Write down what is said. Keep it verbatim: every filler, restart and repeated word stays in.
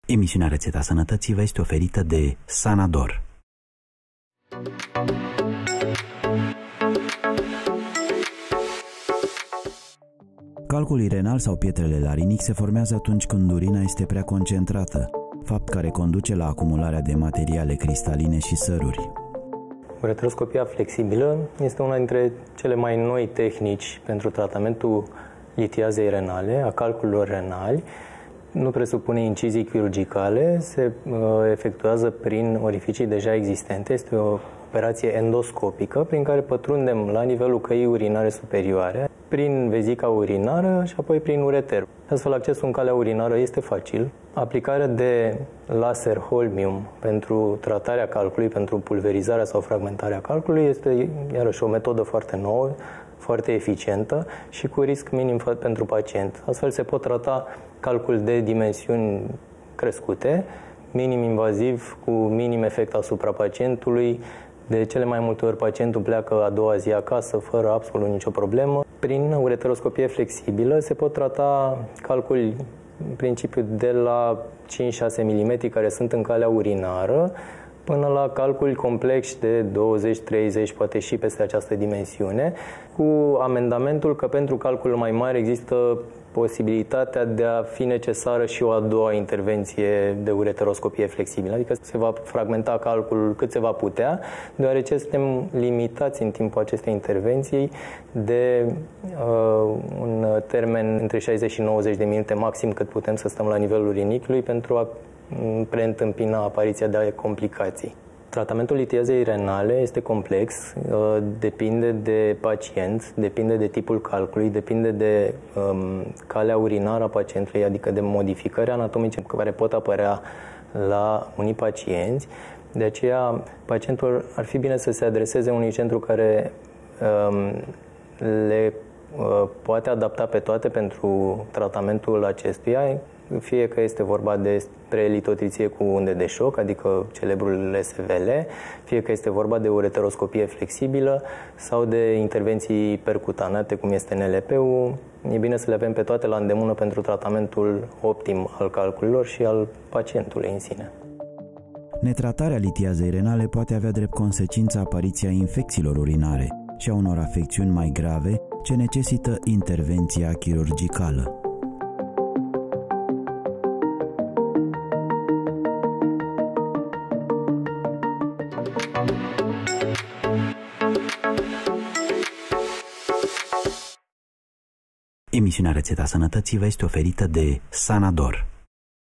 Emisiunea Rețeta Sănătății vă este oferită de Sanador. Calculul renal sau pietrele la rinic se formează atunci când urina este prea concentrată, fapt care conduce la acumularea de materiale cristaline și săruri. Ureteroscopia flexibilă este una dintre cele mai noi tehnici pentru tratamentul litiazei renale, a calculelor renali. Nu presupune incizii chirurgicale, se uh, efectuează prin orificii deja existente. Este o operație endoscopică prin care pătrundem la nivelul căii urinare superioare, prin vezica urinară și apoi prin ureter. Astfel, accesul în calea urinară este facil. Aplicarea de laser holmium pentru tratarea calculului, pentru pulverizarea sau fragmentarea calculului, este iarăși o metodă foarte nouă, foarte eficientă și cu risc minim pentru pacient. Astfel se pot trata calcul de dimensiuni crescute, minim invaziv, cu minim efect asupra pacientului. De cele mai multe ori pacientul pleacă a doua zi acasă fără absolut nicio problemă. Prin ureteroscopie flexibilă se pot trata calculi în principiu de la cinci șase milimetri care sunt în calea urinară până la calculi complexi de douăzeci treizeci, poate și peste această dimensiune, cu amendamentul că pentru calcul mai mare există posibilitatea de a fi necesară și o a doua intervenție de ureteroscopie flexibilă, adică se va fragmenta calculul cât se va putea, deoarece suntem limitați în timpul acestei intervenții de uh, un termen între șaizeci și nouăzeci de minute maxim cât putem să stăm la nivelul rinichiului pentru a preîntâmpina apariția de complicații. Tratamentul litiazei renale este complex, depinde de pacient, depinde de tipul calculului, depinde de um, calea urinară a pacientului, adică de modificări anatomice care pot apărea la unii pacienți. De aceea, pacientul ar fi bine să se adreseze unui centru care um, le uh, poate adapta pe toate pentru tratamentul acestuia, fie că este vorba despre litotriție cu unde de șoc, adică celebrul L S V L, fie că este vorba de ureteroscopie flexibilă sau de intervenții percutanate, cum este N L P-ul. E bine să le avem pe toate la îndemână pentru tratamentul optim al calculilor și al pacientului în sine. Netratarea litiazei renale poate avea drept consecință apariția infecțiilor urinare și a unor afecțiuni mai grave ce necesită intervenția chirurgicală. Emisiunea Rețeta Sănătății vă este oferită de Sanador.